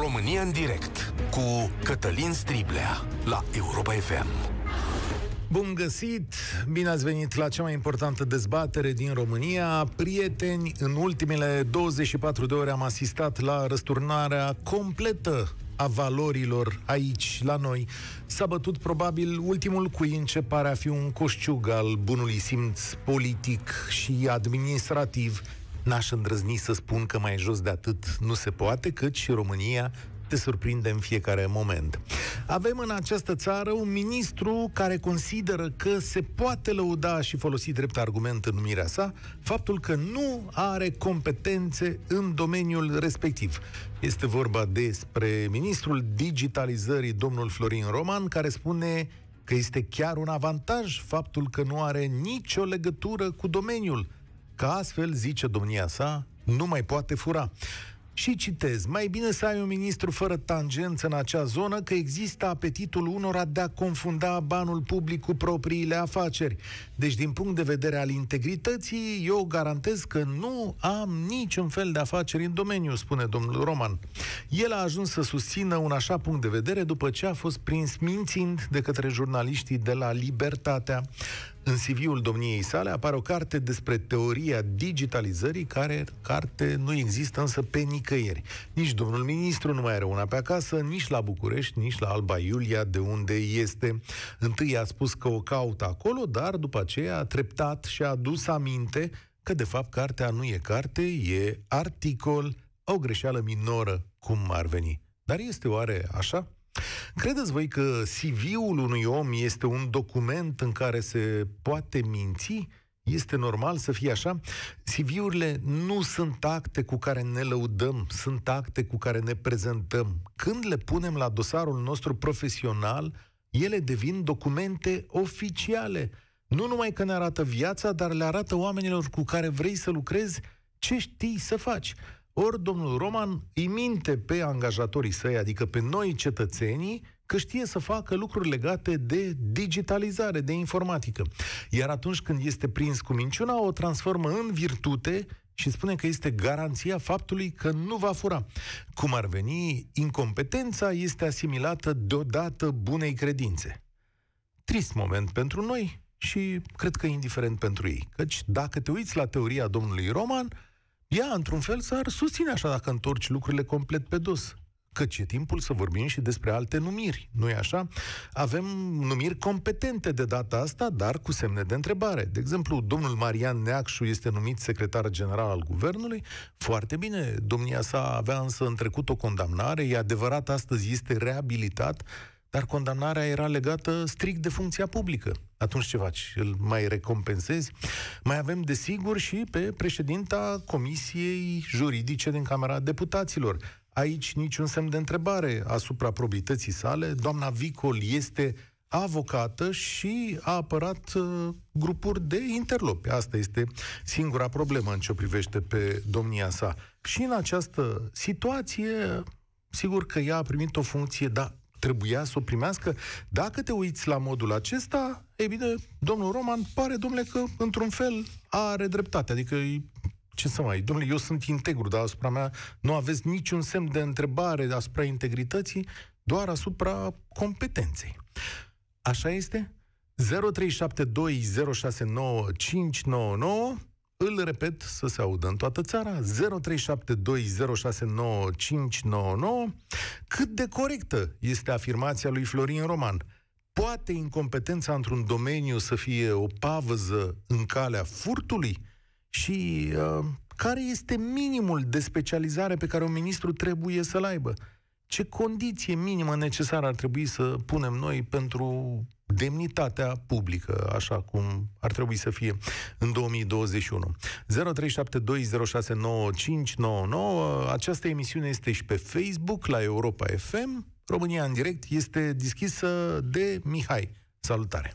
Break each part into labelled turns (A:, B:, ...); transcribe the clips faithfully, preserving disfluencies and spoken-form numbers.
A: România în direct cu Cătălin Striblea la Europa F M.
B: Bun găsit! Bine ați venit la cea mai importantă dezbatere din România. Prieteni, în ultimele douăzeci și patru de ore am asistat la răsturnarea completă a valorilor aici, la noi. S-a bătut probabil ultimul cuin ce pare a fi un coșciug al bunului simț politic și administrativ. N-aș îndrăzni să spun că mai jos de atât nu se poate, căci România te surprinde în fiecare moment. Avem în această țară un ministru care consideră că se poate lăuda și folosi drept argument în numirea sa faptul că nu are competențe în domeniul respectiv. Este vorba despre ministrul digitalizării, domnul Florin Roman, care spune că este chiar un avantaj faptul că nu are nicio legătură cu domeniul, că astfel, zice domnia sa, nu mai poate fura. Și citez, mai bine să ai un ministru fără tangență în acea zonă, că există apetitul unora de a confunda banul public cu propriile afaceri. Deci, din punct de vedere al integrității, eu garantez că nu am niciun fel de afaceri în domeniu, spune domnul Roman. El a ajuns să susțină un așa punct de vedere după ce a fost prins mințind de către jurnaliștii de la Libertatea. În C V-ul domniei sale apare o carte despre teoria digitalizării, care carte nu există însă pe nicăieri. Nici domnul ministru nu mai are una pe acasă, nici la București, nici la Alba Iulia, de unde este. Întâi a spus că o caută acolo, dar după aceea a treptat și a adus aminte că de fapt cartea nu e carte, e articol, o greșeală minoră, cum ar veni. Dar este oare așa? Credeți voi că C V-ul unui om este un document în care se poate minți? Este normal să fie așa? C V-urile nu sunt acte cu care ne lăudăm, sunt acte cu care ne prezentăm. Când le punem la dosarul nostru profesional, ele devin documente oficiale. Nu numai că ne arată viața, dar le arată oamenilor cu care vrei să lucrezi ce știi să faci. Ori domnul Roman îi minte pe angajatorii săi, adică pe noi cetățenii, că știe să facă lucruri legate de digitalizare, de informatică. Iar atunci când este prins cu minciuna, o transformă în virtute și spune că este garanția faptului că nu va fura. Cum ar veni, incompetența este asimilată deodată bunei credințe. Trist moment pentru noi și cred că indiferent pentru ei. Căci dacă te uiți la teoria domnului Roman, ea, într-un fel, s-ar susține așa dacă întorci lucrurile complet pe dos. Căci e timpul să vorbim și despre alte numiri, nu-i așa? Avem numiri competente de data asta, dar cu semne de întrebare. De exemplu, domnul Marian Neacșu este numit secretar general al guvernului. Foarte bine, domnia sa avea însă în trecut o condamnare, e adevărat, astăzi este reabilitat, dar condamnarea era legată strict de funcția publică. Atunci ce faci? Îl mai recompensezi? Mai avem, desigur, și pe președinta Comisiei Juridice din Camera Deputaților. Aici niciun semn de întrebare asupra probității sale. Doamna Vicol este avocată și a apărat uh, grupuri de interlopi. Asta este singura problemă în ce o privește pe domnia sa. Și în această situație, sigur că ea a primit o funcție, dar trebuia să o primească. Dacă te uiți la modul acesta, e bine, domnul Roman pare, domnule, că într-un fel are dreptate. Adică, ce să mai, domnule, eu sunt integru, dar asupra mea nu aveți niciun semn de întrebare asupra integrității, doar asupra competenței. Așa este? zero trei șapte doi zero șase nouă cinci nouă nouă. Îl repet să se audă în toată țara, zero trei șapte doi zero șase nouă cinci nouă nouă. Cât de corectă este afirmația lui Florin Roman? Poate incompetența într-un domeniu să fie o pavăză în calea furtului? Și uh, care este minimul de specializare pe care un ministru trebuie să-l aibă? Ce condiție minimă necesară ar trebui să punem noi pentru demnitatea publică, așa cum ar trebui să fie în două mii douăzeci și unu. zero trei șapte doi zero șase nouă cinci nouă nouă. Această emisiune este și pe Facebook, la Europa F M. România în direct este deschisă de Mihai. Salutare!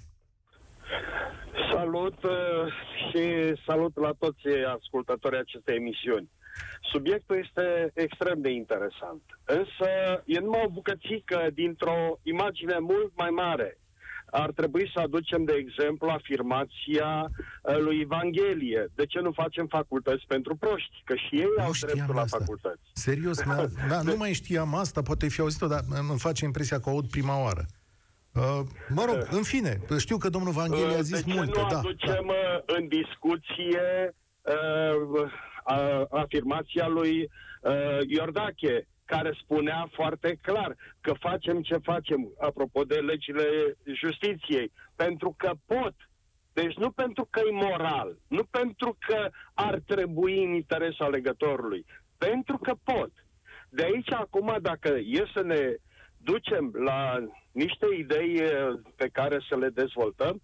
C: Salut și salut la toți ascultătorii acestei emisiuni. Subiectul este extrem de interesant, însă e numai o bucățică dintr-o imagine mult mai mare. ar trebui să aducem, de exemplu, afirmația lui Evanghelie. De ce nu facem facultăți pentru proști? Că și ei
B: nu
C: au dreptul
B: asta.
C: la facultăți.
B: Serios, da, nu mai știam asta, poate fi auzit-o, dar îmi face impresia că o aud prima oară. Uh, mă rog, în fine, știu că domnul Evanghelie a zis
C: de ce
B: multe.
C: nu
B: da,
C: aducem
B: da.
C: în discuție uh, uh, afirmația lui uh, Iordache, care spunea foarte clar că facem ce facem, apropo de legile justiției, pentru că pot. Deci nu pentru că e moral, nu pentru că ar trebui în interesul alegătorului, pentru că pot. De aici acum, dacă e să ne ducem la niște idei pe care să le dezvoltăm,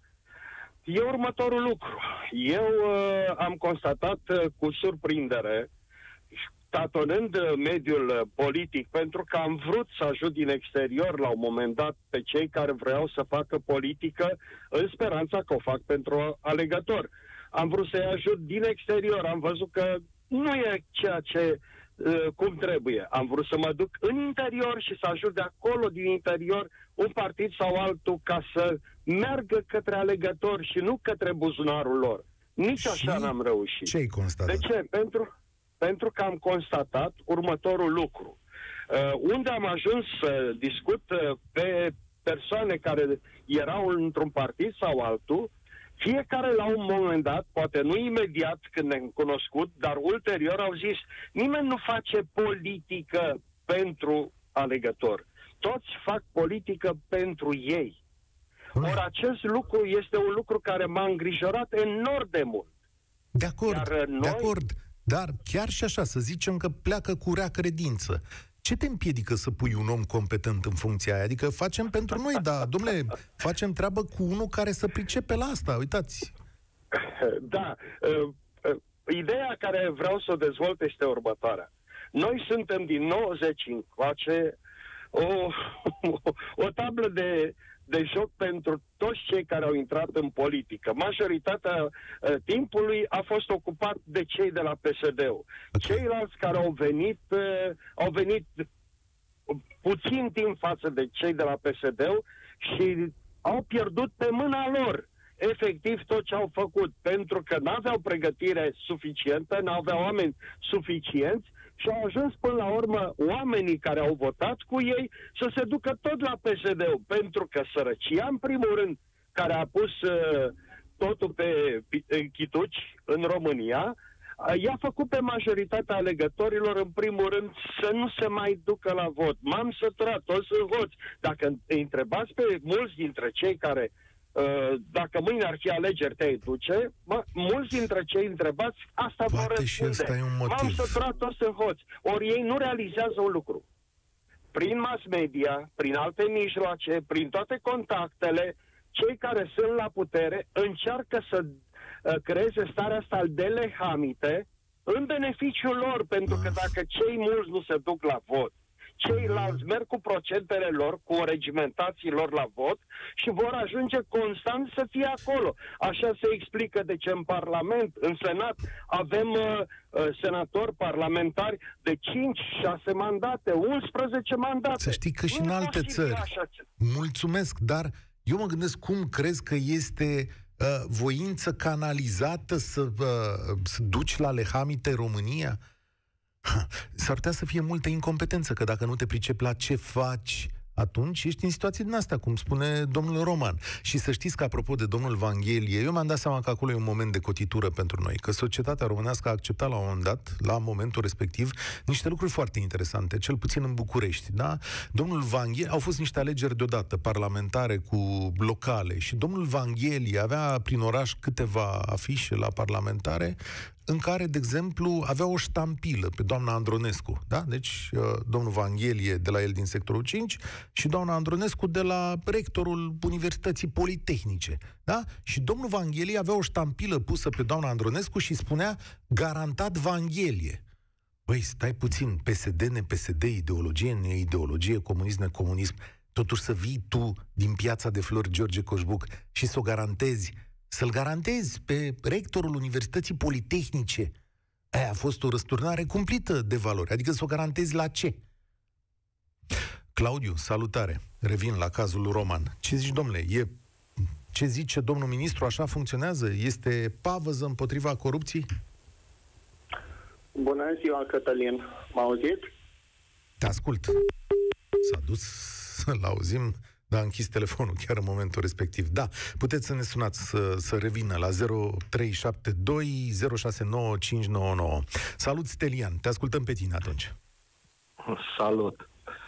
C: e următorul lucru. Eu uh, am constatat uh, cu surprindere, tatonând mediul politic, pentru că am vrut să ajut din exterior la un moment dat pe cei care vreau să facă politică în speranța că o fac pentru alegător. Am vrut să-i ajut din exterior, am văzut că nu e ceea ce uh, cum trebuie. Am vrut să mă duc în interior și să ajut de acolo, din interior, un partid sau altul ca să meargă către alegători și nu către buzunarul lor. Nici așa n-am reușit.
B: Ce-ai constatat?
C: De ce? Pentru... Pentru că am constatat următorul lucru. Uh, unde am ajuns să discut uh, pe persoane care erau într-un partid sau altul, fiecare la un moment dat, poate nu imediat când ne-am cunoscut, dar ulterior au zis, nimeni nu face politică pentru alegător. Toți fac politică pentru ei. Ori acest lucru este un lucru care m-a îngrijorat enorm de mult.
B: De acord,
C: noi...
B: de acord. Dar chiar și așa, să zicem că pleacă cu rea credință. Ce te împiedică să pui un om competent în funcția aia? Adică facem pentru noi, dar, dom'le, facem treabă cu unul care să pricepe la asta. Uitați.
C: Da. Ideea care vreau să o dezvolt este următoarea. Noi suntem din nouăzeci încoace o, o tablă de... de joc pentru toți cei care au intrat în politică. Majoritatea uh, timpului a fost ocupat de cei de la P S D-ul. Okay. Ceilalți care au venit, uh, au venit puțin timp față de cei de la P S D-ul și au pierdut pe mâna lor efectiv tot ce au făcut, pentru că n-aveau pregătire suficientă, n-aveau oameni suficienți și au ajuns până la urmă oamenii care au votat cu ei să se ducă tot la P S D-ul, pentru că sărăcia, în primul rând, care a pus uh, totul pe chituci în România, uh, i-a făcut pe majoritatea alegătorilor, în primul rând, să nu se mai ducă la vot. M-am săturat, toți sunt hoți. Dacă îi întrebați pe mulți dintre cei care Uh, dacă mâine ar fi alegeri, te-ai duce, mă, mulți dintre cei întrebați asta vor răspunde. M-am săturat, toți sunt hoți. Ori ei nu realizează un lucru. Prin mass media, prin alte mijloace, prin toate contactele, cei care sunt la putere încearcă să uh, creeze starea asta de lehamite în beneficiul lor, pentru că dacă cei mulți nu se duc la vot, ceilalți merg cu procentele lor, cu regimentații lor la vot și vor ajunge constant să fie acolo. Așa se explică de ce în Parlament, în Senat, avem uh, uh, senatori parlamentari de cinci șase mandate, unsprezece mandate.
B: Să știi că și în alte țări. Mulțumesc, dar eu mă gândesc cum crezi că este uh, voință canalizată să, uh, să duci la lehamite România? S-ar putea să fie multă incompetență, că dacă nu te pricepi la ce faci, atunci ești în situații din astea, cum spune domnul Roman. Și să știți că, apropo de domnul Evanghelie, eu mi-am dat seama că acolo e un moment de cotitură pentru noi, că societatea românească a acceptat la un moment dat, la momentul respectiv, niște lucruri foarte interesante, cel puțin în București, da? Domnul Evanghelie, au fost niște alegeri deodată, parlamentare cu locale, și domnul Evanghelie avea prin oraș câteva afișe la parlamentare, în care, de exemplu, avea o ștampilă pe doamna Andronescu, da? Deci, domnul Evanghelie de la el din sectorul cinci și doamna Andronescu de la rectorul Universității Politehnice, da? Și domnul Evanghelie avea o ștampilă pusă pe doamna Andronescu și spunea garantat Evanghelie. Băi, stai puțin, P S D, ne P S D, ideologie, ne ideologie, comunism, ne comunism, totuși să vii tu din Piața de Flori George Coșbuc și să o garantezi, să-l garantezi pe rectorul Universității Politehnice. Aia a fost o răsturnare cumplită de valori. Adică să o garantezi la ce? Claudiu, salutare. Revin la cazul Roman. Ce zici, domnule? E Ce zice domnul ministru, așa funcționează? Este pavăză împotriva corupției?
D: Bună ziua, Cătălin. M-a auzit?
B: Te ascult. S-a dus să-l auzim, dar a închis telefonul chiar în momentul respectiv. Da, puteți să ne sunați să, să revină la zero trei șapte doi zero șase nouă cinci nouă nouă. Salut, Stelian. Te ascultăm pe tine atunci.
E: Salut.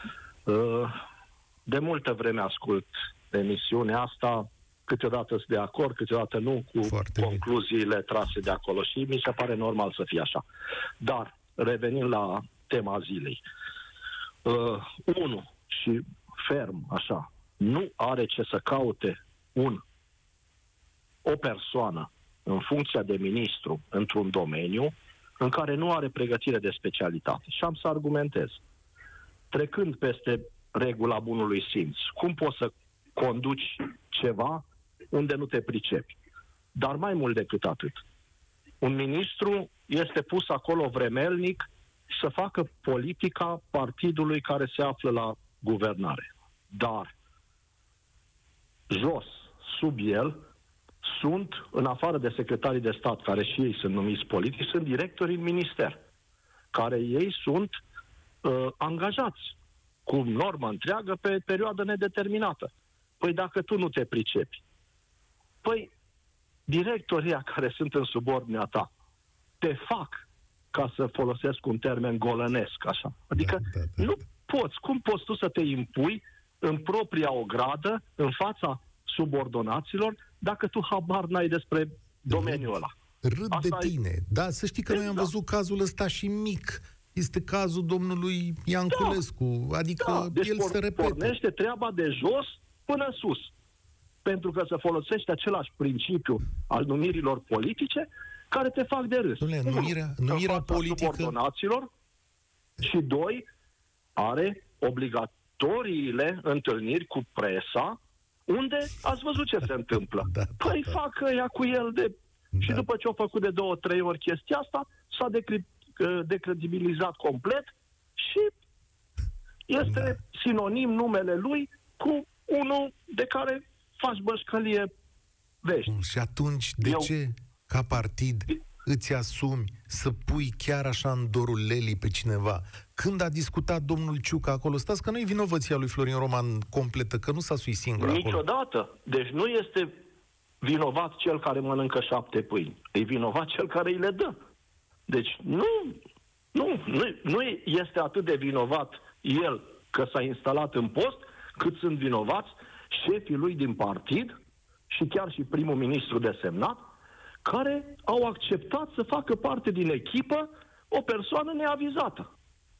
E: De multă vreme ascult emisiunea asta, câteodată sunt de acord, câteodată nu, cu Foarte concluziile bine. trase de acolo și mi se pare normal să fie așa. Dar, revenind la tema zilei, uh, unu, și ferm, așa, nu are ce să caute un, o persoană în funcția de ministru într-un domeniu în care nu are pregătire de specialitate. Și am să argumentez. Trecând peste regula bunului simț, cum poți să conduci ceva unde nu te pricepi? Dar mai mult decât atât. Un ministru este pus acolo vremelnic să facă politica partidului care se află la guvernare. Dar jos, sub el, sunt, în afară de secretarii de stat, care și ei sunt numiți politici, sunt directori în minister, care ei sunt uh, angajați cu normă întreagă pe perioadă nedeterminată. Păi dacă tu nu te pricepi, păi directorii care sunt în subordinea ta te fac, ca să folosesc un termen golănesc, așa. Adică da, da, da. nu poți. Cum poți tu să te impui în propria ogradă, în fața subordonaților, dacă tu habar n-ai despre domeniul ăla?
B: Râd Asta de tine. E... Da, să știi că noi am văzut cazul ăsta și mic. Este cazul domnului Ianculescu. Da. Adică da. Deci el por- se repete.
E: pornește treaba de jos până sus. Pentru că se folosește același principiu al numirilor politice care te fac de râs.
B: Dom'le, numirea, numirea politică...
E: subordonaților și doi, are obligatoriile întâlniri cu presa, unde ați văzut ce se întâmplă. Da, păi da, fac ea cu el de... Da. Și după ce au făcut de două, trei ori chestia asta, s-a decri... decredibilizat complet și este da. sinonim numele lui cu unul de care faci bășcălie vești.
B: Și atunci, de Eu... ce, ca partid, îți asumi să pui chiar așa în dorul lelii pe cineva? Când a discutat domnul Ciucă acolo, stați că nu e vinovăția lui Florin Roman completă, că nu s-a suit singur acolo.
E: Niciodată. Deci nu este vinovat cel care mănâncă șapte pâini. E vinovat cel care îi le dă. Deci nu, nu, nu, nu este atât de vinovat el că s-a instalat în post, cât sunt vinovați șefii lui din partid și chiar și primul ministru desemnat, care au acceptat să facă parte din echipă o persoană neavizată.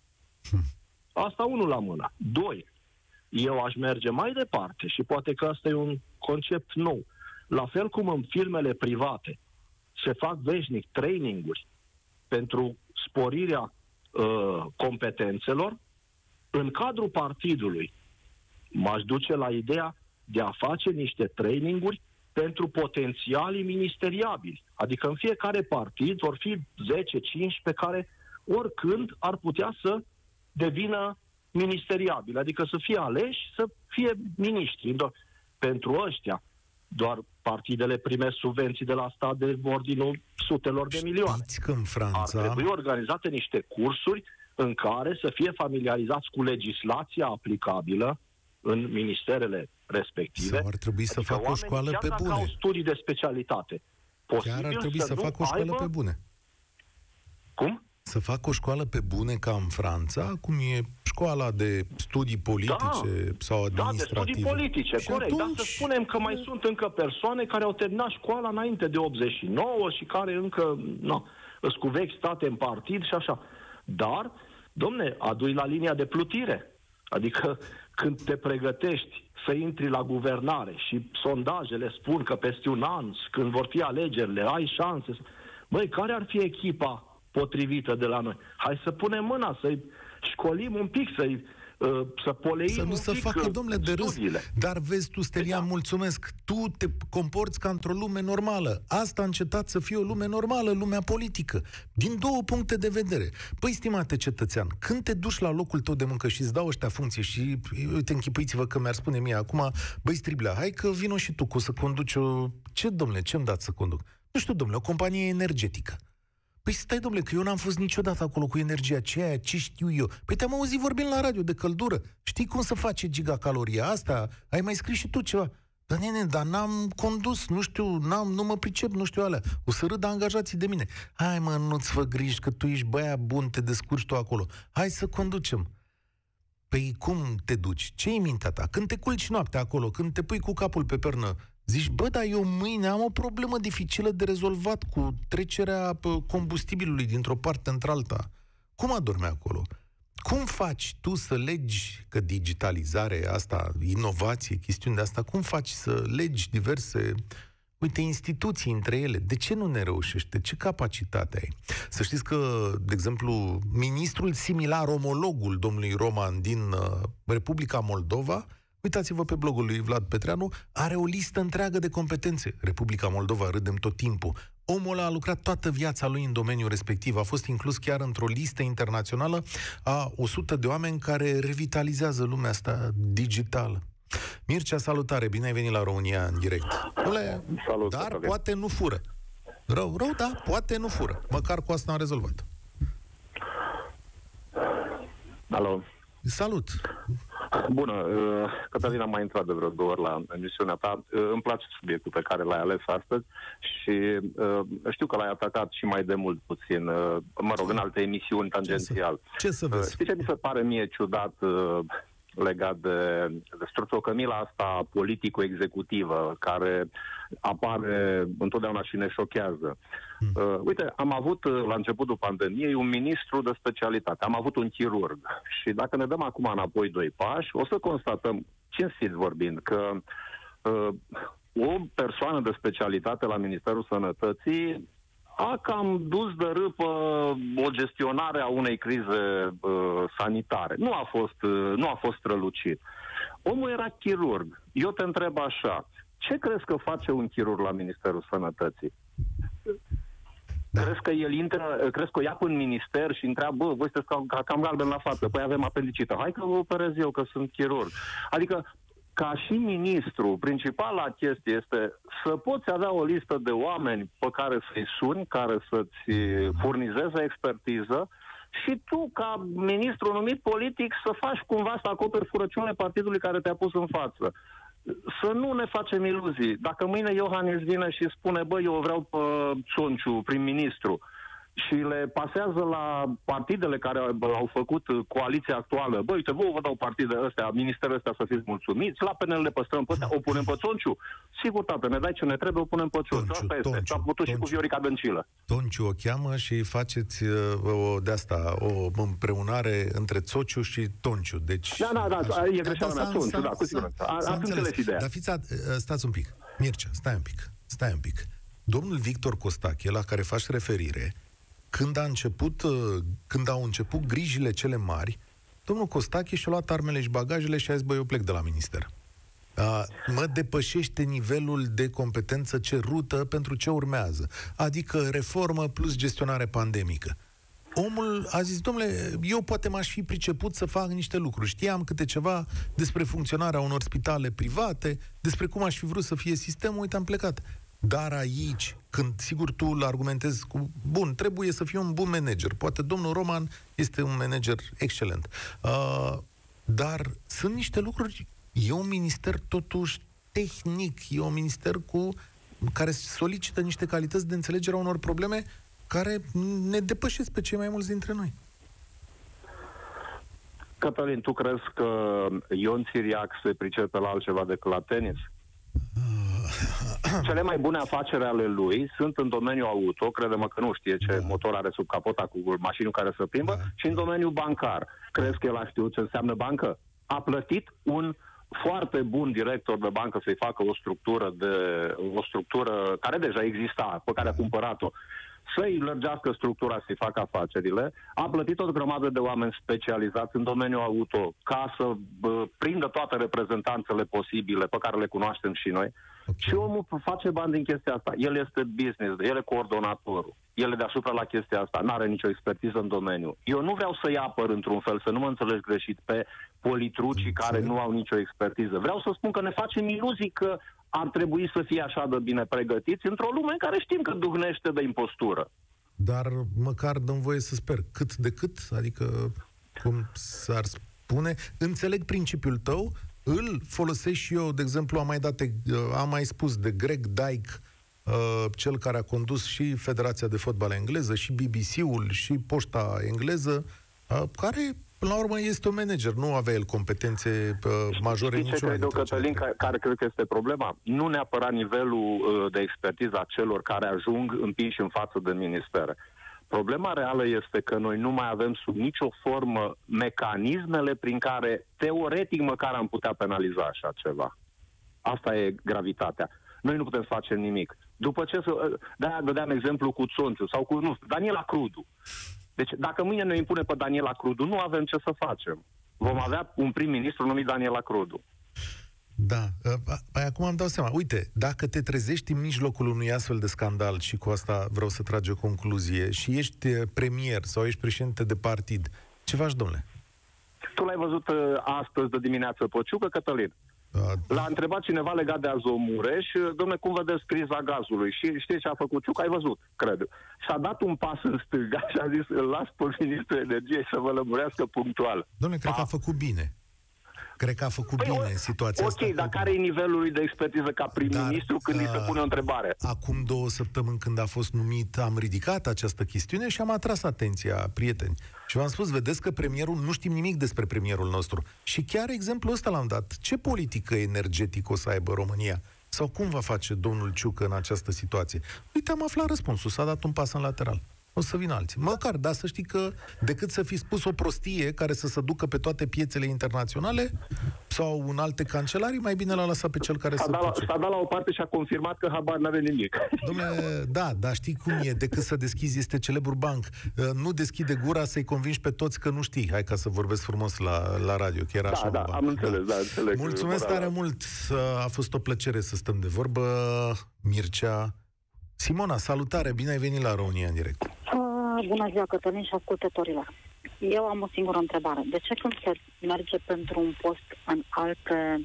E: Asta unul la mână. Doi, eu aș merge mai departe și poate că asta e un concept nou. La fel cum în firmele private se fac veșnic traininguri pentru sporirea uh, competențelor, în cadrul partidului m-aș duce la ideea de a face niște traininguri pentru potențialii ministeriabili. Adică în fiecare partid vor fi zece cincisprezece care oricând ar putea să devină ministeriabili. Adică să fie aleși, să fie miniștri. Pentru ăștia doar partidele primesc subvenții de la stat de ordinul sutelor de milioane.
B: Știți că în Franța...
E: Ar trebui organizate niște cursuri în care să fie familiarizați cu legislația aplicabilă în ministerele respective.
B: Sau ar trebui să
E: adică
B: facă o școală pe bune.
E: Chiar au studii de specialitate.
B: Chiar ar trebui să, să facă o școală
E: aibă...
B: pe bune.
E: Cum?
B: Să facă o școală pe bune ca în Franța, cum e școala de studii politice da, sau administrative.
E: Da, de studii politice, și corect. Atunci... Dar să spunem că mai sunt încă persoane care au terminat școala înainte de optzeci și nouă și care încă nu, îs cu vechi state în partid și așa. Dar, domne, adui la linia de plutire. Adică când te pregătești să intri la guvernare și sondajele spun că peste un an, când vor fi alegerile, ai șanse. Băi, care ar fi echipa potrivită de la noi? Hai să punem mâna, să-i școlim un pic, să-i să poleim
B: Să nu se facă, domnule, de râs. Dar vezi tu, Stelian, da. mulțumesc, tu te comporți ca într-o lume normală. Asta a încetat să fie o lume normală, lumea politică. Din două puncte de vedere. Păi, stimate cetățean, când te duci la locul tău de muncă și îți dau ăștia funcție și, uite, închipuiți-vă că mi-ar spune mie acum, băi, Striblea, hai că vino și tu, că o să conduci o... Ce, domnule, ce-mi dați să conduc? Nu știu, domnule, o companie energetică. Păi stai, domnule, că eu n-am fost niciodată acolo cu energia aceea, ce știu eu? Păi te-am auzit vorbind la radio de căldură. Știi cum să face gigacaloria asta? Ai mai scris și tu ceva. Dar nene, dar n-am condus, nu știu, n-am, nu mă pricep, nu știu alea. O să râd angajații de mine. Hai mă, nu-ți fă griji că tu ești băiat bun, te descurci tu acolo. Hai să conducem. Păi cum te duci? Ce-i mintea ta? Când te culci noaptea acolo, când te pui cu capul pe pernă, zici, bă, dar eu mâine am o problemă dificilă de rezolvat cu trecerea combustibilului dintr-o parte într-alta. Cum adormi acolo? Cum faci tu să legi, că digitalizare, asta, inovație, chestiuni de asta, cum faci să legi diverse, uite, instituții între ele? De ce nu ne reușește? Ce capacitate ai? Să știți că, de exemplu, ministrul similar, omologul domnului Roman din uh, Republica Moldova, uitați-vă pe blogul lui Vlad Petreanu, are o listă întreagă de competențe. Republica Moldova, râdem tot timpul. Omul a lucrat toată viața lui în domeniul respectiv. A fost inclus chiar într-o listă internațională a o sută de oameni care revitalizează lumea asta digitală. Mircea, salutare! Bine ai venit la România în direct. Ule,
F: Salut,
B: dar
F: Salut.
B: poate nu fură. Rău, rău, da, poate nu fură. Măcar cu asta am rezolvat.
F: Alo.
B: Salut!
F: Bună, Cătălina, am mai intrat de vreo două ori la emisiunea ta. Îmi place subiectul pe care l-ai ales astăzi și știu că l-ai atacat și mai de mult puțin, mă rog, în alte emisiuni tangențial.
B: Ce să vezi?
F: Știi ce mi se pare mie ciudat legat de, de structurăcămila asta politico-executivă care apare întotdeauna și ne șochează. Hmm. Uh, uite, am avut la începutul pandemiei un ministru de specialitate, am avut un chirurg și dacă ne dăm acum înapoi doi pași, o să constatăm, cinstit vorbind, că uh, o persoană de specialitate la Ministerul Sănătății a cam dus de râpă o gestionare a unei crize uh, sanitare. Nu a fost, uh, nu a fost strălucit. Omul era chirurg. Eu te întreb așa, ce crezi că face un chirurg la Ministerul Sănătății? Da. Crezi că el intră, crezi că o ia în minister și întreabă, bă, voi sunteți cam, cam galben la față, păi avem apendicită, hai că vă operez eu, că sunt chirurg. Adică, ca și ministru, principala chestie este să poți avea o listă de oameni pe care să-i suni, care să-ți furnizeze expertiză și tu, ca ministru numit politic, să faci cumva să acoperi furăciunile partidului care te-a pus în față. Să nu ne facem iluzii. Dacă mâine Iohannis vine și spune, bă, eu vreau pe Țonciu, prim-ministru, și le pasează la partidele care au făcut coaliția actuală, băi, uite, vă vă dau partidele astea, ministerele astea să fiți mulțumiți, la P N L le păstrăm pe astea, o punem pe Țonciu. Sigur, tată, ne dai ce ne trebuie, o punem pe Țonciu. Asta este. S-a putut și cu Viorica Dăncilă.
B: Țonciu o cheamă și faceți uh, o, de asta, o împreunare între Țociu și Tonciu. Deci,
F: da, da, da,
B: așa.
F: E greșeala mea, Țonciu, da, cu siguranță. Ați înțeles ideea.
B: Dar fiți, stați un pic. Mircea, stai un pic. Stai un pic. Domnul Victor Costache, la care faci referire, Când, a început, când au început grijile cele mari, domnul Costache și-a luat armele și bagajele și a zis, băi, eu plec de la minister. A, mă depășește nivelul de competență cerută pentru ce urmează. Adică reformă plus gestionare pandemică. Omul a zis, domnule, eu poate m-aș fi priceput să fac niște lucruri. Știam câte ceva despre funcționarea unor spitale private, despre cum aș fi vrut să fie sistemul, uite, am plecat. Dar aici, când, sigur, tu îl argumentezi cu, bun, trebuie să fie un bun manager. Poate domnul Roman este un manager excelent. Uh, dar sunt niște lucruri, e un minister totuși tehnic, e un minister cu care solicită niște calități de înțelegere a unor probleme care ne depășesc pe cei mai mulți dintre noi.
F: Cătălin, tu crezi că Ion Țiriac se pricepe la altceva decât la tenis? Cele mai bune afaceri ale lui sunt în domeniul auto, crede-mă că nu știe ce da. motor are sub capota cu mașinul care să plimbă, da. și în domeniul bancar. Crezi că el a știut ce înseamnă bancă? A plătit un foarte bun director de bancă să-i facă o structură, de, o structură care deja exista, pe care a cumpărat-o. să-i lărgească structura, să-i facă afacerile, a plătit o grămadă de oameni specializați în domeniul auto ca să bă, prindă toate reprezentanțele posibile pe care le cunoaștem și noi. Okay. Și omul face bani din chestia asta. El este business, el e coordonatorul. El e deasupra la chestia asta, n-are nicio expertiză în domeniu. Eu nu vreau să-i apăr într-un fel, să nu mă înțelegi greșit, pe politrucii care nu au nicio expertiză. Vreau să spun că ne facem iluzii că ar trebui să fie așa de bine pregătiți într-o lume în care știm că duhnește de impostură.
B: Dar măcar dăm voie să sper. Cât de cât? Adică, cum s-ar spune, înțeleg principiul tău, îl folosesc și eu, de exemplu, am mai, dat, am mai spus de Greg Dyke, uh, cel care a condus și Federația de Fotbal Engleză, și B B C-ul, și Poșta Engleză, uh, care, până la urmă, este un manager. Nu avea el competențe uh, majore
F: niciuna. Știi ce cred eu, Cătălin, care, care cred că este problema? Nu neapărat nivelul uh, de expertiză a celor care ajung împiși în față de ministere. Problema reală este că noi nu mai avem sub nicio formă mecanismele prin care, teoretic, măcar am putea penaliza așa ceva. Asta e gravitatea. Noi nu putem face nimic. După ce să... De-aia dădeam exemplu cu Țonciu sau cu, nu, Daniela Crudu. Deci, dacă mâine ne impune pe Daniela Crudu, nu avem ce să facem. Vom avea un prim-ministru numit Daniela Crudu.
B: Da. Păi acum îmi dau seama. Uite, dacă te trezești în mijlocul unui astfel de scandal, și cu asta vreau să tragi o concluzie, și ești premier sau ești președinte de partid, ce faci, domnule?
F: Tu l-ai văzut astăzi de dimineață pe Ciucă, Cătălin? Da. L-a întrebat cineva legat de Azomureș, dom'le, cum vedeți criza gazului? Și știi ce a făcut Ciucă? Ai văzut, cred. Și-a dat un pas în stânga și a zis, îl las pe ministrul energiei să vă lămurească punctual.
B: Dom'le, cred a... că a făcut bine. Cred că a făcut păi, bine situația
F: okay,
B: asta.
F: Ok, dar care e nivelul lui de expertiză ca prim-ministru când îi se pune o întrebare?
B: Acum două săptămâni, când a fost numit, am ridicat această chestiune și am atras atenția, prieteni. Și v-am spus, vedeți că premierul, nu știm nimic despre premierul nostru. Și chiar exemplul ăsta l-am dat. Ce politică energetică o să aibă România? Sau cum va face domnul Ciucă în această situație? Uite, am aflat răspunsul, s-a dat un pas în lateral. O să vină alții. Măcar, dar să știi că decât să fi spus o prostie care să se ducă pe toate piețele internaționale sau în alte cancelarii, mai bine l-a lăsat pe cel care
F: s-a
B: să
F: dat, s-a dat la o parte și a confirmat că habar n-are nimic.
B: Dom'le, da, dar știi cum e? Decât să deschizi, este celebrul banc. Nu deschide gura să-i convingi pe toți că nu știi. Hai ca să vorbesc frumos la, la radio, că era
F: da,
B: așa.
F: Da, am înțeles, da, înțeleg.
B: Mulțumesc tare mult. A fost o plăcere să stăm de vorbă. Mircea. Simona, salutare, bine ai venit la România în direct.
G: Uh, bună ziua, Cătălin și ascultătorilor. Eu am o singură întrebare. De ce când se merge pentru un post în alte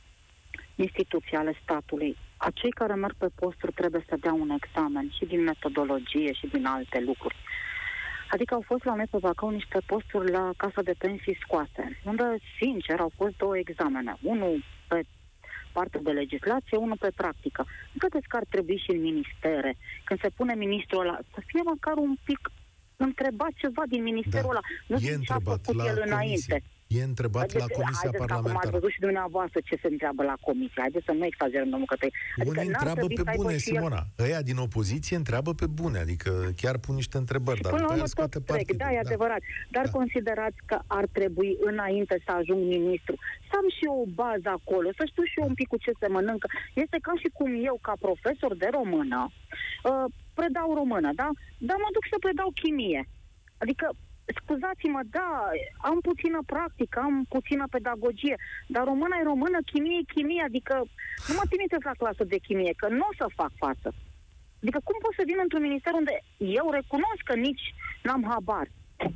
G: instituții ale statului, acei care merg pe posturi trebuie să dea un examen și din metodologie și din alte lucruri? Adică au fost la noi pe Bacău niște posturi la Casa de Pensii scoase, unde, sincer, au fost două examene. Unul pe parte de legislație, unul pe practică. Nu credeți că ar trebui și în ministere, când se pune ministrul ăla, să fie măcar un pic întrebat ceva din ministerul
B: da.
G: ăla. Nu știu ce a făcut el înainte.
B: E întrebat haideți, la Comisia
G: haideți
B: Parlamentară.
G: Acum ați văzut și dumneavoastră ce se întreabă la Comisie. Haideți să nu exagerăm, domnul Cătăi. Adică
B: unii întreabă pe bune, Simona. El... Ăia din opoziție întreabă pe bune, adică chiar pun niște întrebări. Dar
G: până la urmă tot trec, da, e da. adevărat. Dar da. considerați că ar trebui, înainte să ajung ministru, să am și eu o bază acolo, să știu și eu un pic cu ce se mănâncă. Este ca și cum eu, ca profesor de română, uh, predau română, da? Dar mă duc să predau chimie. Adică, scuzați-mă, da, am puțină practică, am puțină pedagogie, dar româna e română, chimie e chimie, adică nu mă trimiteți la clasă de chimie, că nu o să fac față. Adică cum pot să vin într-un minister unde eu recunosc că nici n-am habar?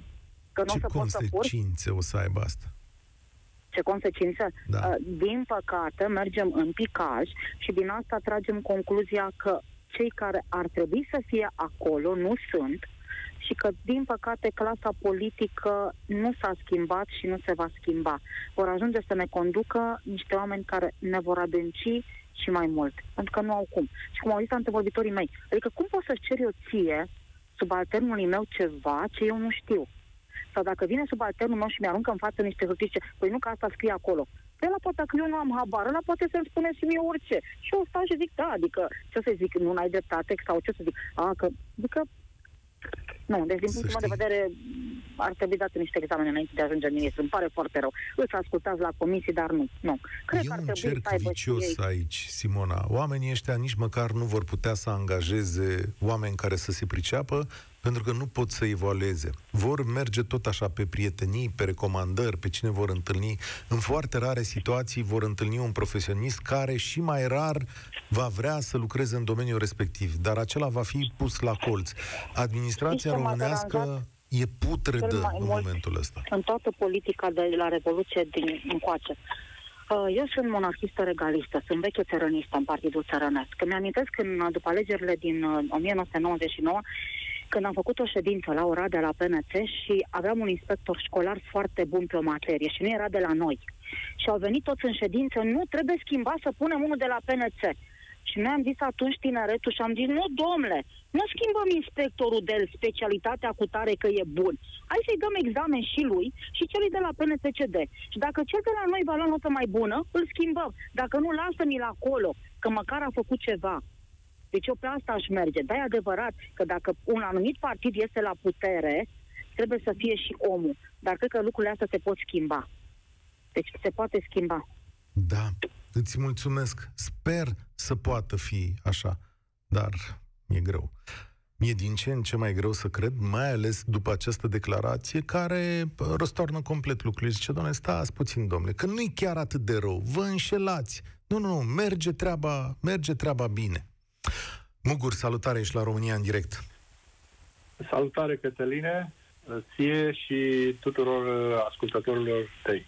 G: Că nu
B: ce
G: o să pot să
B: consecințe o să aibă asta?
G: Ce consecințe? Da. Uh, din păcate, mergem în picaj și din asta tragem concluzia că cei care ar trebui să fie acolo nu sunt, și că, din păcate, clasa politică nu s-a schimbat și nu se va schimba. Vor ajunge să ne conducă niște oameni care ne vor adânci și mai mult, pentru că nu au cum. Și cum au zis antevorbitorii mei, adică cum poți să-ți ceri eu ție, subalternului meu, ceva ce eu nu știu? Sau dacă vine subalternul meu și mi-aruncă în față niște hârtii, păi nu că asta scrie acolo. Pe ăla poate că eu nu am habar, ăla poate să-mi spune și mie orice. Și eu stau și zic, da, adică, ce să zic, nu ai dreptate, sau ce să zic, a, că, adică, nu, deci din punctul meu de vedere, ar trebui date niște examene înainte de a ajunge în ministru. Îmi pare foarte rău. Îți ascultați la comisii, dar nu. nu. Cred
B: e
G: că ar
B: un
G: trebui
B: cerc
G: să aibă
B: vicios
G: ei...
B: aici, Simona. Oamenii ăștia nici măcar nu vor putea să angajeze oameni care să se priceapă, pentru că nu pot să evalueze. Vor merge tot așa pe prietenii, pe recomandări, pe cine vor întâlni. În foarte rare situații vor întâlni un profesionist care și mai rar va vrea să lucreze în domeniul respectiv, dar acela va fi pus la colț. Administrația românească e putredă în momentul ăsta.
G: În toată politica de la Revoluție din încoace. Eu sunt monarhistă regalistă, sunt veche țărănistă în Partidul Țărănesc. Că mi-amintesc când, după alegerile din o mie nouă sute nouăzeci și nouă, când am făcut o ședință la Oradea, la P N C, și aveam un inspector școlar foarte bun pe o materie și nu era de la noi. Și au venit toți în ședință, nu trebuie schimbat să punem unul de la P N C. Și noi am zis atunci tineretul și am zis, nu, domnule, nu schimbăm inspectorul de specialitatea cu tare că e bun. Hai să-i dăm examen și lui și celui de la P N C C D. Și dacă cel de la noi va lua notă mai bună, îl schimbăm. Dacă nu, lasă-mi-l acolo, că măcar a făcut ceva. Deci eu pe asta aș merge. Dar e adevărat că dacă un anumit partid este la putere, trebuie să fie și omul. Dar cred că lucrurile astea se pot schimba. Deci se poate schimba.
B: Da, îți mulțumesc. Sper să poată fi așa, dar e greu. E din ce în ce mai greu să cred, mai ales după această declarație care răstoarnă complet lucrurile. Zice, doamne, stați puțin, domnule, că nu e chiar atât de rău. Vă înșelați. Nu, nu, nu, merge treaba, merge treaba bine. Mugur, salutare, ești la România în direct.
H: Salutare, Cătăline, ție și tuturor ascultătorilor tăi.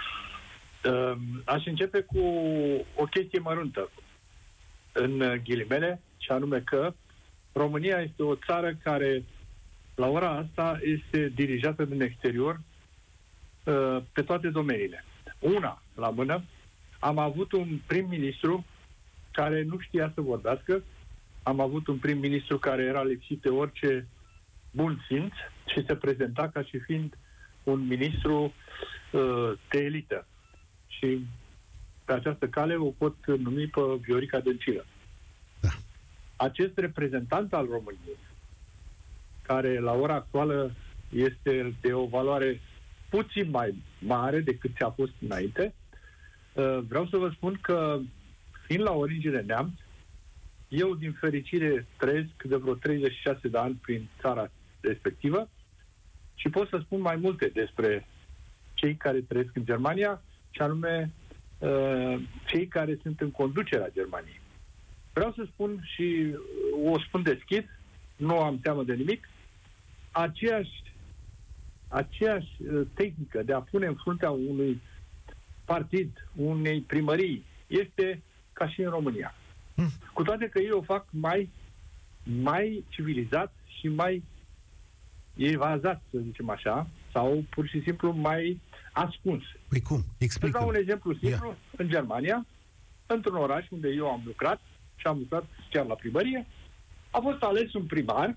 H: Aș începe cu o chestie măruntă, în ghilimele, și anume că România este o țară care, la ora asta, este dirijată din exterior pe toate domeniile. Una, la mână, am avut un prim-ministru care nu știa să vorbească, am avut un prim-ministru care era lipsit de orice bun simț și se prezenta ca și fiind un ministru uh, de elită. Și pe această cale o pot numi pe Viorica Dăncilă.
B: Da.
H: Acest reprezentant al României, care la ora actuală este de o valoare puțin mai mare decât ți-a fost înainte, uh, vreau să vă spun că, fiind la origine neamț, eu, din fericire, trăiesc de vreo treizeci și șase de ani prin țara respectivă și pot să spun mai multe despre cei care trăiesc în Germania, și anume uh, cei care sunt în conducerea Germaniei. Vreau să spun și o spun deschis, nu am teamă de nimic, aceeași, aceeași uh, tehnică de a pune în fruntea unui partid, unei primării, este ca și în România. Cu toate că ei o fac mai, mai civilizat și mai evazat, să zicem așa, sau pur și simplu mai ascuns.
B: Păi cum? Explică.
H: Să dau un exemplu simplu.
B: Ia.
H: În Germania, într-un oraș unde eu am lucrat și am lucrat chiar la primărie, a fost ales un primar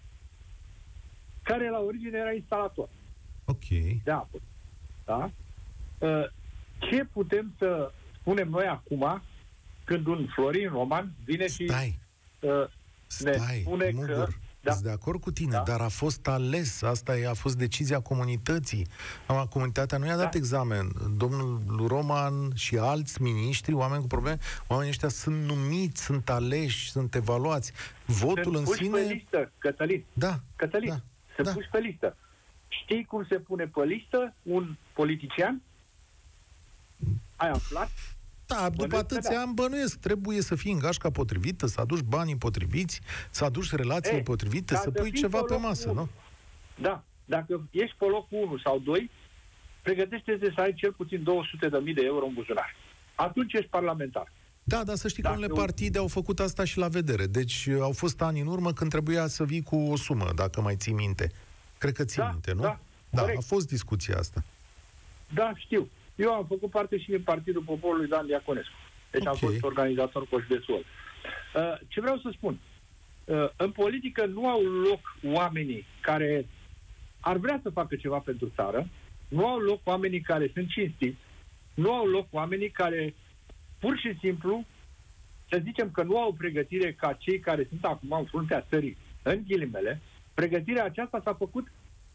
H: care la origine era instalator.
B: Ok.
H: De apă. Da? Ce putem să spunem noi acum când un Florin Roman vine
B: Stai.
H: și uh, ne
B: Stai,
H: spune
B: Mugur,
H: că... Da.
B: Sunt de acord cu tine,
H: Da.
B: dar a fost ales. Asta e, a fost decizia comunității. Am, comunitatea nu i-a dat
H: Da.
B: examen. Domnul Roman și alți miniștri, oameni cu probleme, oamenii ăștia sunt numiți, sunt aleși, sunt evaluați. Votul
H: Sunt
B: în
H: puși
B: sine...
H: pe listă, Cătălin.
B: Da.
H: Cătălin,
B: Da.
H: se
B: Da.
H: puși pe listă. Știi cum se pune pe listă un politician? Ai aflat?
B: Da, după
H: Bănuiesc
B: atâția
H: că da.
B: ani bănuiesc, trebuie să fii în gașca potrivită, să aduci banii potriviți, să aduci relațiile
H: Ei,
B: potrivite,
H: ca
B: să
H: să
B: pui
H: fii
B: ceva
H: pe
B: pe
H: locul
B: masă,
H: unu.
B: nu?
H: Da. Dacă ești pe locul unu sau doi, pregătește-te să ai cel puțin două sute de mii de euro în buzunar. Atunci ești parlamentar.
B: Da, dar să știi că
H: Dacă
B: unele
H: un-
B: partide au făcut asta și la vedere. Deci au fost ani în urmă când trebuia să vii cu o sumă, dacă mai ții minte. Cred că ții
H: Da,
B: minte, nu?
H: da,
B: da,
H: corect.
B: a fost discuția asta.
H: Da, știu. Eu am făcut parte și din Partidul Poporului Dan Diaconescu. Deci
B: Ok.
H: am fost organizator cu județul. Uh, ce vreau să spun? Uh, în politică nu au loc oamenii care ar vrea să facă ceva pentru țară, nu au loc oamenii care sunt cinstiți, nu au loc oamenii care pur și simplu, să zicem că nu au pregătire ca cei care sunt acum în fruntea țării, în ghilimele, pregătirea aceasta s-a făcut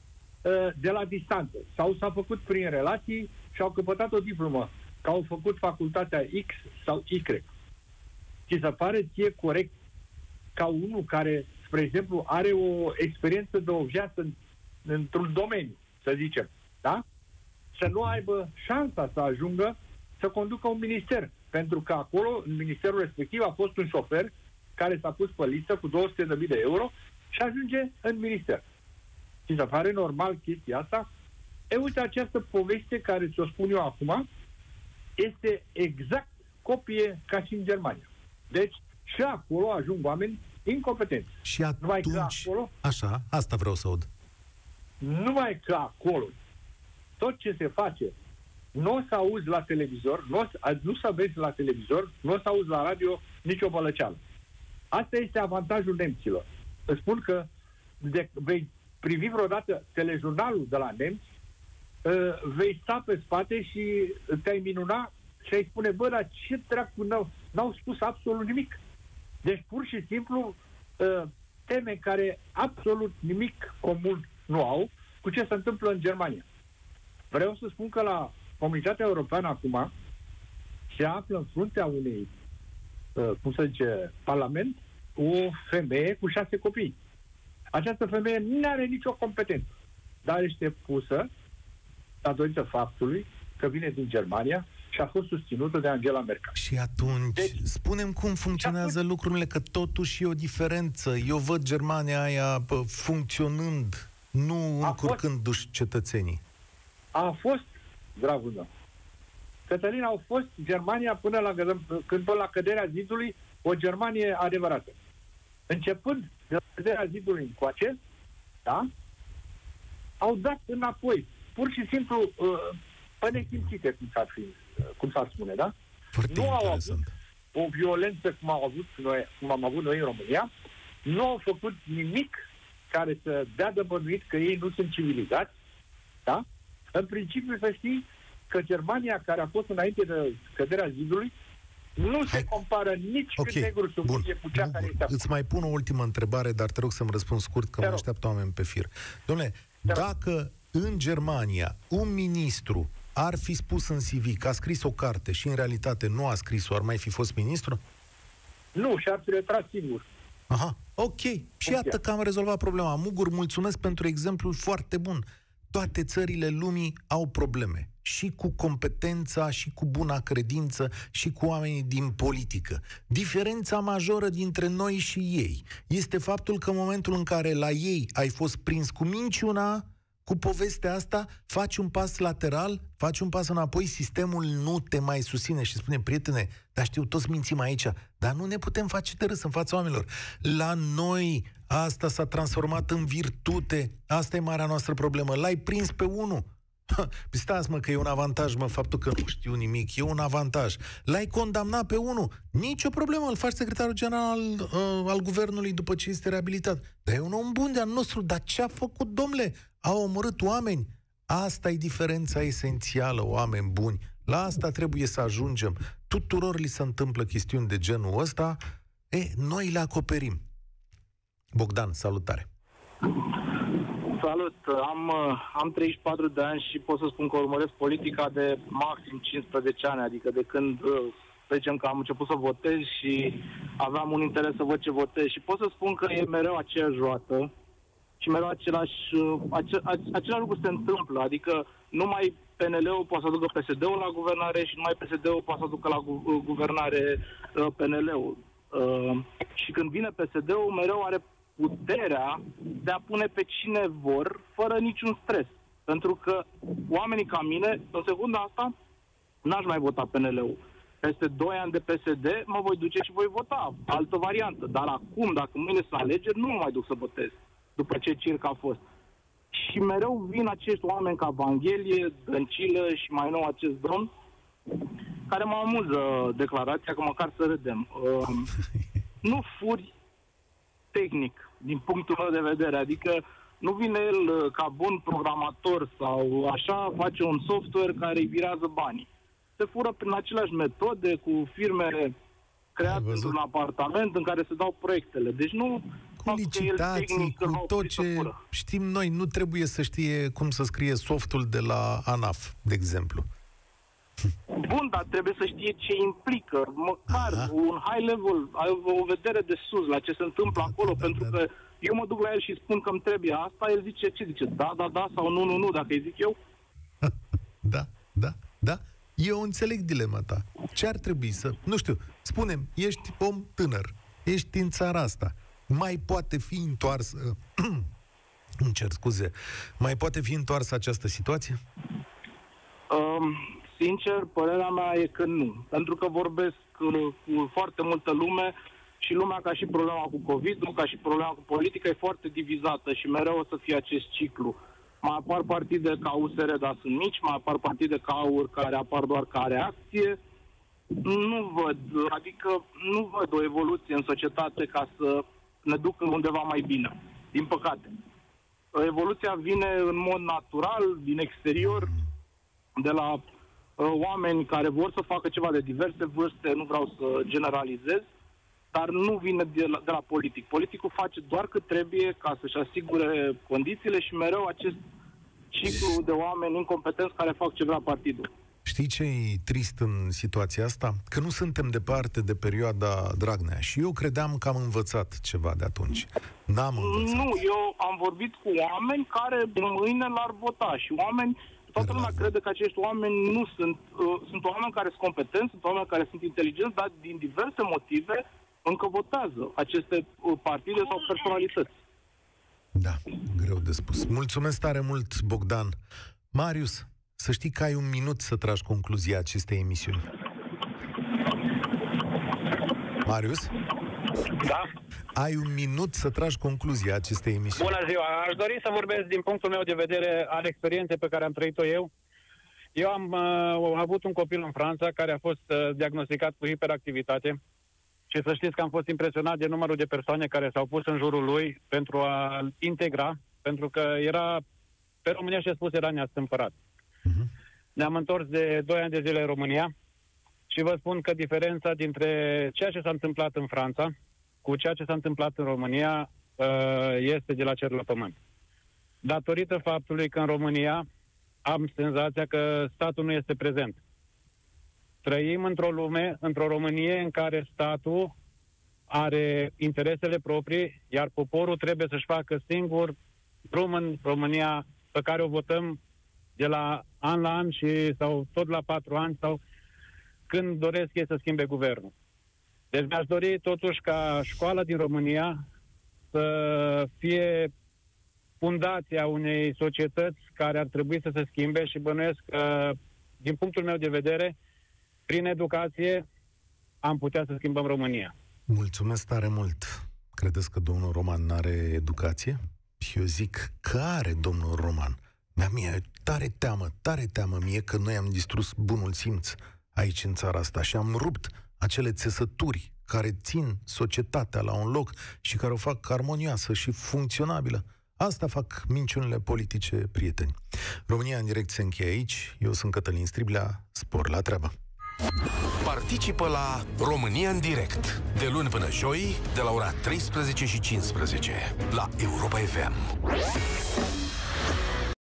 H: de la distanță. Sau s-a făcut prin relații și au căpătat o diplomă, că au făcut facultatea X sau Y. Ți se pare ție corect ca unul care, spre exemplu, are o experiență de o viață în, într-un domeniu, să zicem, da? Să nu aibă șansa să ajungă să conducă un minister. Pentru că acolo, în ministerul respectiv, a fost un șofer care s-a pus pe listă cu două sute de mii de euro și ajunge în minister. Și se pare normal chestia asta? E, uite, această poveste care ți-o spun eu acum este exact copie ca și în Germania. Deci, și acolo ajung oameni incompetenți.
B: Și atunci,
H: numai că acolo,
B: așa, asta vreau să aud.
H: Numai că acolo, tot ce se face, nu o să auzi la televizor, nu o să, nu să vezi la televizor, nu o să auzi la radio nicio bălăceală. Asta este avantajul nemților. Îți spun că de, vei privi vreodată telejurnalul de la nemți, uh, vei sta pe spate și te-ai minuna și ai spune, bă, dar ce dracu, n-au, n-au spus absolut nimic. Deci, pur și simplu, uh, teme care absolut nimic comun nu au cu ce se întâmplă în Germania. Vreau să spun că la Comunitatea Europeană acum se află în fruntea unei, uh, cum să zice, parlament, o femeie cu șase copii. Această femeie nu are nicio competență, dar este pusă datorită faptului că vine din Germania și a fost susținută de Angela Merkel.
B: Și atunci, deci, spunem cum funcționează atunci, lucrurile, că totuși e o diferență. Eu văd Germania aia pă, funcționând, nu încurcându-și cetățenii.
H: A fost, dragul meu, Cătălin, au fost Germania până la, când până la căderea zidului, o Germanie adevărată. Începând de la căderea zidului încoace, da, au dat înapoi. Pur și simplu, uh, pe nesimțite, cum s-ar fi, uh, cum s-ar spune, da?
B: Foarte
H: nu au
B: interesant.
H: avut o violență cum, au avut noi, cum am avut noi în România, nu au făcut nimic care să dea de bănuit că ei nu sunt civilizați, da? În principiu să știi că Germania, care a fost înainte de căderea zidului, nu Hai. se compară nici okay. când negru sub cu cea care este.
B: Îți mai pun o ultimă întrebare, dar te rog să-mi răspund scurt, că te mă rog. așteaptă oameni pe fir. Dom'le, dacă în Germania un ministru ar fi spus în C V că a scris o carte și în realitate nu a scris-o, ar mai fi fost ministru?
H: Nu, și-ar fi retras singur.
B: Aha, ok. Și okay. iată că am rezolvat problema. Mugur, mulțumesc pentru exemplul foarte bun. Toate țările lumii au probleme. Și cu competența, și cu buna credință, și cu oamenii din politică. Diferența majoră dintre noi și ei este faptul că în momentul în care la ei ai fost prins cu minciuna, cu povestea asta, faci un pas lateral, faci un pas înapoi, sistemul nu te mai susține și spune, prietene, dar știu, toți mințim aici, dar nu ne putem face de râs în fața oamenilor. La noi asta s-a transformat în virtute, asta e marea noastră problemă. L-ai prins pe unul. Stați mă că e un avantaj, mă, faptul că nu știu nimic, e un avantaj. L-ai condamnat pe unul, nicio problemă, îl faci secretarul general al, uh, al guvernului după ce este reabilitat. Dar e un om bun de-al nostru, dar ce a făcut, domnule? A omorât oameni. Asta e diferența esențială, oameni buni. La asta trebuie să ajungem. Tuturor li se întâmplă chestiuni de genul ăsta, e, noi le acoperim. Bogdan, salutare!
I: Salut! Am, am treizeci și patru de ani și pot să spun că urmăresc politica de maxim cincisprezece ani, adică de când, să zicem că am început să votez și aveam un interes să văd ce votez. Și pot să spun că e mereu aceeași roată și mereu același, ace, același lucru se întâmplă, adică numai P N L-ul poate să ducă P S D-ul la guvernare și numai P S D-ul poate să ducă la gu, guvernare P N L-ul. Uh, și când vine P S D-ul, mereu are puterea de a pune pe cine vor, fără niciun stres. Pentru că oamenii ca mine, în secunda asta, n-aș mai vota P N L-ul. Peste doi ani de P S D, mă voi duce și voi vota. Altă variantă. Dar acum, dacă mâine sunt alegeri, nu mă mai duc să votez. După ce circ a fost. Și mereu vin acești oameni ca Vanghelie, Dăncilă și mai nou acest domn, care mă amuză declarația, că măcar să râdem. Uh, nu furi tehnic, din punctul meu de vedere. Adică nu vine el ca bun programator sau așa, face un software care îi virează banii. Se fură prin aceleași metode, cu firme create într-un apartament în care se dau proiectele. Deci nu,
B: cu licitații, cu tot ce știm noi. Nu trebuie să știe cum să scrie softul de la ANAF, de exemplu.
I: Bun, dar trebuie să știe ce implică, măcar Aha. un high level, o vedere de sus la ce se întâmplă da, acolo, da, pentru da, că eu mă duc la el și spun că îmi trebuie asta, el zice ce zice, da, da, da, sau nu, nu, nu, dacă îi zic eu.
B: Da, da, da. Eu înțeleg dilema ta. Ce ar trebui să... Nu știu, spune-mi, ești om tânăr, ești în țara asta, mai poate fi întoarsă... îmi cer scuze, mai poate fi întoarsă această situație?
I: Um, sincer, părerea mea e că nu. Pentru că vorbesc cu, cu foarte multă lume și lumea, ca și problema cu COVID, nu ca și problema cu politica, e foarte divizată și mereu o să fie acest ciclu. Mai apar partide ca U S R, dar sunt mici, mai apar partide ca A U R, care apar doar ca reacție. Nu văd, adică nu văd o evoluție în societate ca să ne ducă undeva mai bine, din păcate. Evoluția vine în mod natural, din exterior, de la uh, oameni care vor să facă ceva de diverse vârste, nu vreau să generalizez, dar nu vine de la, de la politic. Politicul face doar cât trebuie ca să-și asigure condițiile și mereu acest ciclu de oameni incompetenți care fac ce vrea partidul.
B: Știi ce e trist în situația asta? Că nu suntem departe de perioada Dragnea și eu credeam că am învățat ceva de atunci. N-am învățat.
I: Nu, eu am vorbit cu oameni care mâine l-ar vota și oameni, toată lumea crede că acești oameni nu sunt, uh, sunt oameni care sunt competenți, sunt oameni care sunt inteligenți, dar din diverse motive încă votează aceste uh, partide sau personalități.
B: Da, greu de spus. Mulțumesc tare mult, Bogdan. Marius, să știi că ai un minut să tragi concluzia acestei emisiuni. Marius?
J: Da?
B: Ai un minut să tragi concluzia acestei emisiuni.
J: Bună ziua! Aș dori să vorbesc din punctul meu de vedere al experienței pe care am trăit-o eu. Eu am uh, avut un copil în Franța care a fost uh, diagnosticat cu hiperactivitate și să știți că am fost impresionat de numărul de persoane care s-au pus în jurul lui pentru a integra, pentru că era, pe românește spus, era neastâmpărat. Uh-huh. Ne-am întors de doi ani de zile în România și vă spun că diferența dintre ceea ce s-a întâmplat în Franța cu ceea ce s-a întâmplat în România este de la cer la pământ. Datorită faptului că în România am senzația că statul nu este prezent. Trăim într-o lume, într-o Românie în care statul are interesele proprii, iar poporul trebuie să-și facă singur drum în România pe care o votăm de la an la an și sau tot la patru ani sau când doresc ei să schimbe guvernul. Deci mi-aș dori totuși ca școala din România să fie fundația unei societăți care ar trebui să se schimbe și bănuiesc că, din punctul meu de vedere, prin educație am putea să schimbăm România.
B: Mulțumesc tare mult. Credeți că domnul Roman n-are educație? Și eu zic că are domnul Roman. Dar mie tare teamă, tare teamă mie că noi am distrus bunul simț aici în țara asta și am rupt acele țesături care țin societatea la un loc și care o fac armonioasă și funcționabilă. Asta fac minciunile politice, prieteni. România în direct se încheie aici. Eu sunt Cătălin Striblea. Spor la treabă!
A: Participă la România în direct de luni până joi de la ora treisprezece și cincisprezece la Europa F M.